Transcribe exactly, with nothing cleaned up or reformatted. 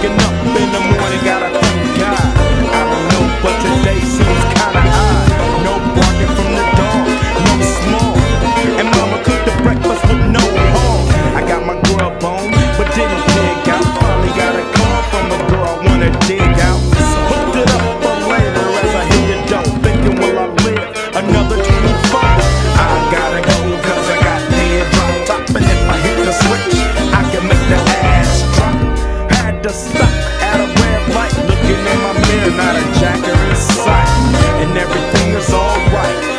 Waking up in the morning, gotta thank God. I don't know, but today seems kinda odd. No barking from the dog, no small. And mama cooked the breakfast with no harm. I got my grub on, but didn't dig out. Finally got a call from a girl I wanna dig out. Hooked it up for later as I hit the dough. Thinking, will I live another twenty-four? I gotta go cause I got dead drop top. And if I hit the switch, I can make the ass drop. Had to stop at a red light, looking in my mirror, not a jacker in sight. And everything is alright.